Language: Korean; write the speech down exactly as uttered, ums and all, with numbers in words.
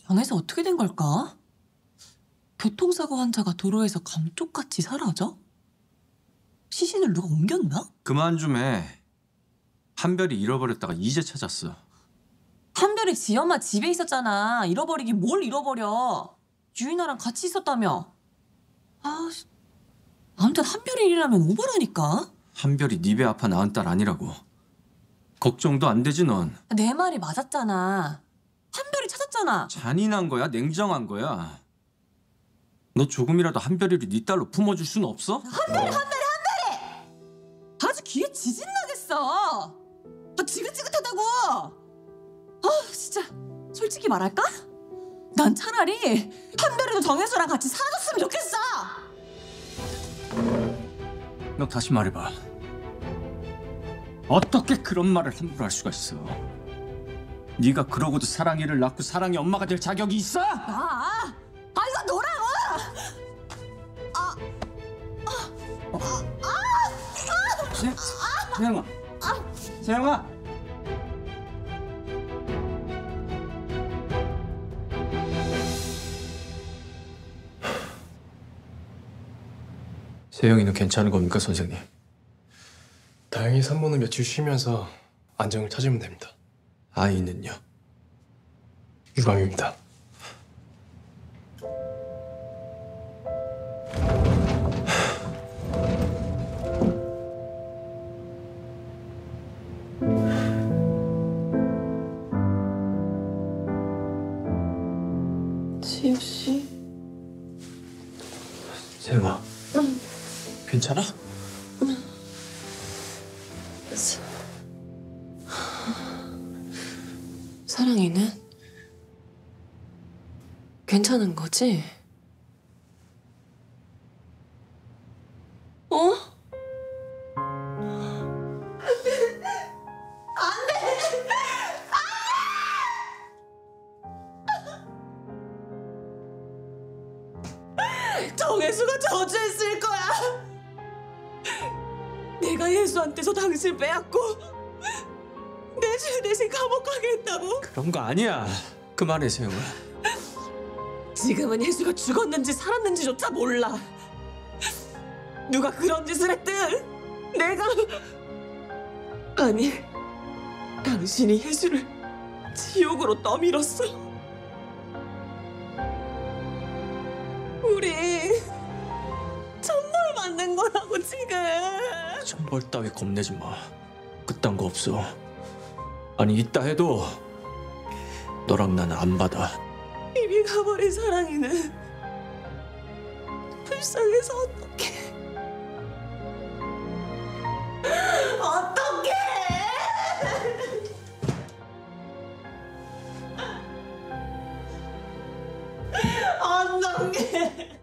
방에서 어떻게 된 걸까? 교통사고 환자가 도로에서 감쪽같이 사라져? 시신을 누가 옮겼나? 그만 좀 해. 한별이 잃어버렸다가 이제 찾았어. 한별이 지 엄마 집에 있었잖아. 잃어버리긴 뭘 잃어버려. 유인아랑 같이 있었다며. 아, 아무튼 한별이 일이라면 오버라니까. 한별이 네 배 아파 낳은 딸 아니라고. 걱정도 안 되지 넌. 내 말이 맞았잖아. 한별이 찾았잖아. 잔인한 거야? 냉정한 거야? 너 조금이라도 한별이를 네 딸로 품어줄 순 없어? 한별이 한별이 한별이! 아주 귀에 지진 나겠어. 아, 지긋지긋하다고. 아 진짜 솔직히 말할까? 난 차라리 한별이도 정혜수랑 같이 사라졌으면 좋겠어. 너 다시 말해봐. 어떻게 그런 말을 함부로 할 수가 있어? 네가 그러고도 사랑이를 낳고 사랑이 엄마가 될 자격이 있어? 아, 아 이거 너라고. 아, 세, 세영아, 세영아. 세영이는 괜찮은 겁니까, 선생님? 다행히 산모는 며칠 쉬면서 안정을 찾으면 됩니다. 아이는요? 유감입니다. 지우 씨. 세영아. 응. 괜찮아? 사랑이는 괜찮은 거지? 어? 정혜수가 저주했을 거야. 내가 예수한테서 당신 빼앗고 내 죄 대신 감옥 가게 했다고? 그런 거 아니야. 그만해, 세영아. 지금은 예수가 죽었는지 살았는지조차 몰라. 누가 그런 짓을 했든 내가 아니 당신이 예수를 지옥으로 떠밀었어. 우리 천벌 받는 거라고 지금. 천벌 따위 겁내지 마. 그딴 거 없어. 아니 있다 해도 너랑 나는 안 받아. 이미 가버린 사랑이는 불쌍해서 어떡해. 어떡해. 어떡해.